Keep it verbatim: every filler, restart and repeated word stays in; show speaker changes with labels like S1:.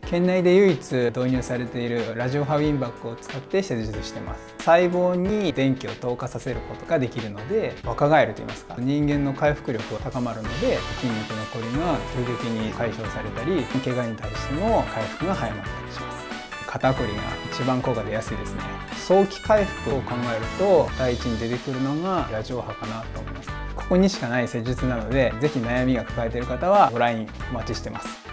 S1: 県内で唯一導入されているラジオ波ウィンバッグを使って施術してます。細胞に電気を投下させることができるので、若返ると言いますか、人間の回復力が高まるので、筋肉のこりが急激に解消されたり、怪我に対しても回復が早まったりします。肩こりが一番効果出やすいですね。早期回復を考えると第一に出てくるのがラジオ波かなと思います。ここにしかない施術なので、ぜひ悩みが抱えている方はご来院お待ちしてます。